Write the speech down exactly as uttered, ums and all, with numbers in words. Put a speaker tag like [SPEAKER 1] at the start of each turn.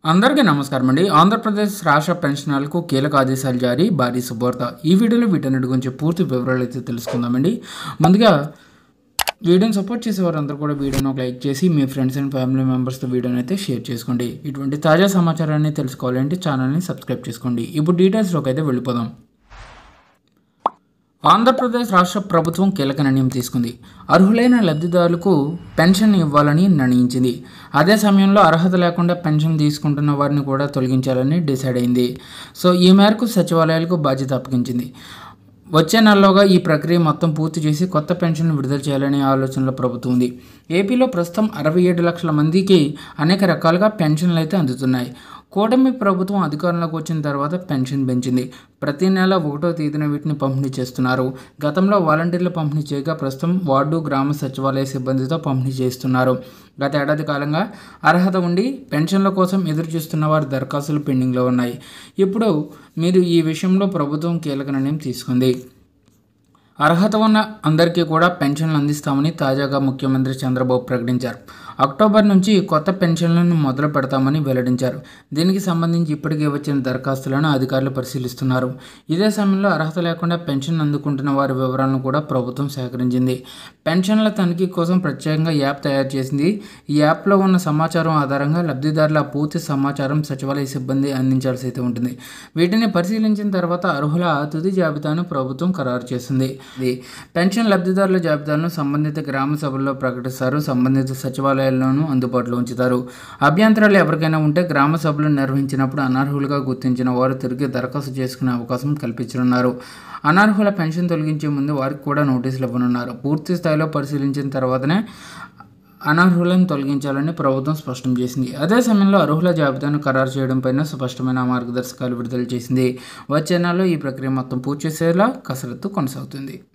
[SPEAKER 1] అందరికీ నమస్కారం అండి. ఆంధ్రప్రదేశ్ రాష్ట్ర పెన్షనర్లకు కీలక ఆదేశాలు జారీ, భారీ శుభవార్త. ఈ వీడియోలో వీటన్నిటి గురించి పూర్తి వివరాలు అయితే తెలుసుకుందామండి. ముందుగా వీడియోని సపోర్ట్ చేసే వారందరూ కూడా వీడియోని ఒక లైక్ చేసి మీ ఫ్రెండ్స్ అండ్ ఫ్యామిలీ మెంబర్స్తో వీడియోని అయితే షేర్ చేసుకోండి. ఇటువంటి తాజా సమాచారాన్ని తెలుసుకోవాలంటే ఛానల్ని సబ్స్క్రైబ్ చేసుకోండి. ఇప్పుడు డీటెయిల్స్లోకి అయితే వెళ్ళిపోదాం. ఆంధ్రప్రదేశ్ రాష్ట్ర ప్రభుత్వం కీలక నిర్ణయం తీసుకుంది. అర్హులైన లబ్ధిదారులకు పెన్షన్ ఇవ్వాలని నిర్ణయించింది. అదే సమయంలో అర్హత లేకుండా పెన్షన్ తీసుకుంటున్న వారిని కూడా తొలగించాలని డిసైడ్ అయింది. సో ఈ మేరకు సచివాలయాలకు బాధ్యత అప్పగించింది. వచ్చే నెలలోగా ఈ ప్రక్రియ మొత్తం పూర్తి చేసి కొత్త పెన్షన్ విడుదల చేయాలనే ఆలోచనలో ప్రభుత్వం ఉంది. ఏపీలో ప్రస్తుతం అరవై ఏడు లక్షల మందికి అనేక రకాలుగా పెన్షన్లు అయితే అందుతున్నాయి. కూటమి ప్రభుత్వం అధికారంలోకి వచ్చిన తర్వాత పెన్షన్ పెంచింది. ప్రతి నెల ఒకటో తేదీన వీటిని పంపిణీ చేస్తున్నారు. గతంలో వాలంటీర్లు పంపిణీ చేయగా ప్రస్తుతం వార్డు గ్రామ సచివాలయ సిబ్బందితో పంపిణీ చేస్తున్నారు. గత ఏడాది కాలంగా అర్హత ఉండి పెన్షన్ల కోసం ఎదురు చూస్తున్న వారి దరఖాస్తులు పెండింగ్లో ఉన్నాయి. ఇప్పుడు మీరు ఈ విషయంలో ప్రభుత్వం కీలక నిర్ణయం తీసుకుంది. అర్హత ఉన్న అందరికీ కూడా పెన్షన్లు అందిస్తామని తాజాగా ముఖ్యమంత్రి చంద్రబాబు ప్రకటించారు. అక్టోబర్ నుంచి కొత్త పెన్షన్లను మొదలు పెడతామని వెల్లడించారు. దీనికి సంబంధించి ఇప్పటికే వచ్చిన దరఖాస్తులను అధికారులు పరిశీలిస్తున్నారు. ఇదే సమయంలో అర్హత లేకుండా పెన్షన్ అందుకుంటున్న వారి వివరాలను కూడా ప్రభుత్వం సేకరించింది. పెన్షన్ల తనిఖీ కోసం ప్రత్యేకంగా యాప్ తయారు చేసింది. ఈ యాప్లో ఉన్న సమాచారం ఆధారంగా లబ్ధిదారుల పూర్తి సమాచారం సచివాలయ సిబ్బంది అందించాల్సి అయితే ఉంటుంది. వీటిని పరిశీలించిన తర్వాత అర్హుల తుది జాబితాను ప్రభుత్వం ఖరారు చేస్తుంది. పెన్షన్ లబ్ధిదారుల జాబితాలను సంబంధిత గ్రామ సభల్లో ప్రకటిస్తారు. సంబంధిత సచివాలయాల్లోనూ అందుబాటులో ఉంచుతారు. అభ్యంతరాలు ఎవరికైనా ఉంటే గ్రామ సభలు నిర్వహించినప్పుడు అనర్హులుగా గుర్తించిన వారు తిరిగి దరఖాస్తు చేసుకునే అవకాశం కల్పించనున్నారు. అనర్హుల పెన్షన్ తొలగించే ముందు వారికి కూడా నోటీసులు ఇవ్వనున్నారు. పూర్తి స్థాయిలో పరిశీలించిన తర్వాతనే అనర్హులను తొలగించాలని ప్రభుత్వం స్పష్టం చేసింది. అదే సమయంలో అర్హుల జాబితాను ఖరారు చేయడంపైన స్పష్టమైన మార్గదర్శకాలు విడుదల చేసింది. వచ్చే నెలలో ఈ ప్రక్రియ మొత్తం పూర్తి చేసేలా కసరత్తు కొనసాగుతుంది.